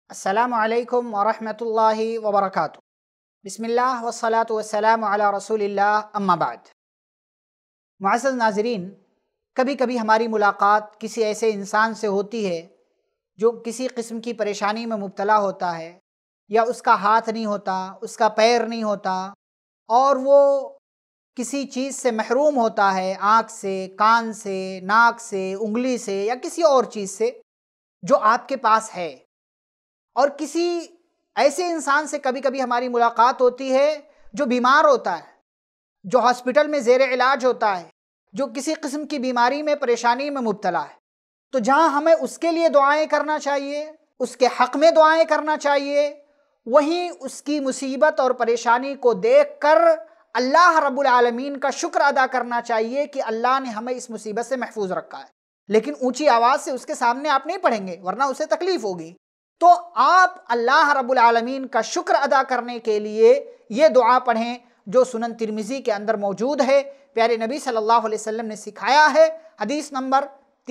السلام علیکم ورحمۃ اللہ وبرکاتہ۔ بسم اللہ والصلاة والسلام علی رسول اللہ، اما بعد۔ معزز ناظرین، کبھی کبھی ہماری ملاقات کسی ایسے انسان سے ہوتی ہے جو کسی قسم کی پریشانی میں مبتلا ہوتا ہے، یا اس کا ہاتھ نہیں ہوتا، اس کا پیر نہیں ہوتا، اور وہ کسی چیز سے محروم ہوتا ہے، آنکھ سے، کان سے، ناک سے، انگلی سے، یا کسی اور چیز سے جو آپ کے پاس ہے۔ اور کسی ایسے انسان سے کبھی کبھی ہماری ملاقات ہوتی ہے جو بیمار ہوتا ہے، جو ہاسپٹل میں زیر علاج ہوتا ہے، جو کسی قسم کی بیماری میں، پریشانی میں مبتلا ہے۔ تو جہاں ہمیں اس کے لیے دعائیں کرنا چاہیے، اس کے حق میں دعائیں کرنا چاہیے، وہیں اس کی مصیبت اور پریشانی کو دیکھ کر اللہ رب العالمین کا شکر ادا کرنا چاہیے کہ اللہ نے ہمیں اس مصیبت سے محفوظ رکھا ہے۔ لیکن اونچی آواز سے اس کے سامنے آپ نہیں پڑھیں گے، ورنہ اسے تکلیف ہوگی۔ تو آپ اللہ رب العالمین کا شکر ادا کرنے کے لیے یہ دعا پڑھیں جو سنن ترمذی کے اندر موجود ہے۔ پیارے نبی صلی اللہ علیہ وسلم نے سکھایا ہے، حدیث نمبر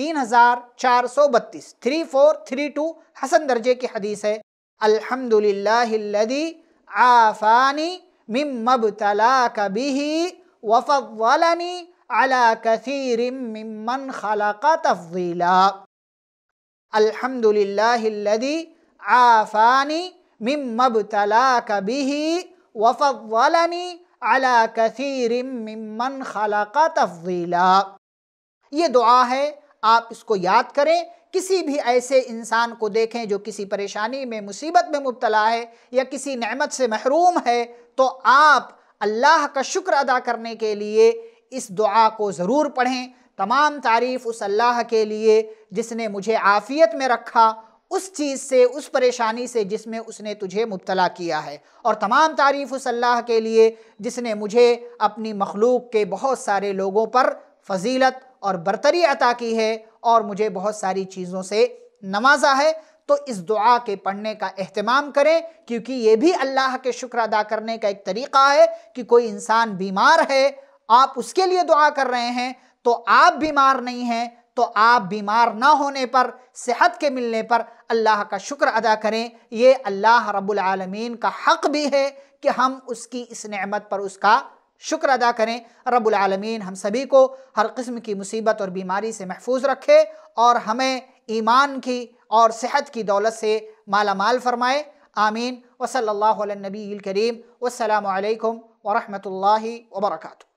3432، 3432 حسن درجے کی حدیث ہے۔ الحمدللہ الذی عافانی مما ابتلاک بہ وفضلنی علی کثیر ممن خلق تفضیلا۔ الحمدللہ الذی عافانی مما ابتلاک بہ وفضلنی علی کثیر ممن خلق تفضیلا۔ یہ دعا ہے، آپ اس کو یاد کریں۔ کسی بھی ایسے انسان کو دیکھیں جو کسی پریشانی میں، مصیبت میں مبتلا ہے، یا کسی نعمت سے محروم ہے، تو آپ اللہ کا شکر ادا کرنے کے لیے اس دعا کو ضرور پڑھیں۔ تمام تعریف اس اللہ کے لیے جس نے مجھے عافیت میں رکھا اس چیز سے، اس پریشانی سے جس میں اس نے تجھے مبتلا کیا ہے، اور تمام تعریف اس اللہ کے لیے جس نے مجھے اپنی مخلوق کے بہت سارے لوگوں پر فضیلت اور برتری عطا کی ہے، اور مجھے بہت ساری چیزوں سے نوازا ہے۔ تو اس دعا کے پڑھنے کا اہتمام کریں، کیونکہ یہ بھی اللہ کے شکر ادا کرنے کا ایک طریقہ ہے کہ کوئی انسان بیمار ہے، آپ اس کے لیے دعا کر رہے ہیں، تو آپ بیمار نہیں ہیں، تو آپ بیمار نہ ہونے پر، صحت کے ملنے پر اللہ کا شکر ادا کریں۔ یہ اللہ رب العالمین کا حق بھی ہے کہ ہم اس کی اس نعمت پر اس کا شکر ادا کریں۔ رب العالمین ہم سبھی کو ہر قسم کی مصیبت اور بیماری سے محفوظ رکھے، اور ہمیں ایمان کی اور صحت کی دولت سے مالا مال فرمائے۔ آمین۔ وصلی اللہ علی النبی الکریم۔ والسلام علیکم ورحمۃ اللہ وبرکاتہ۔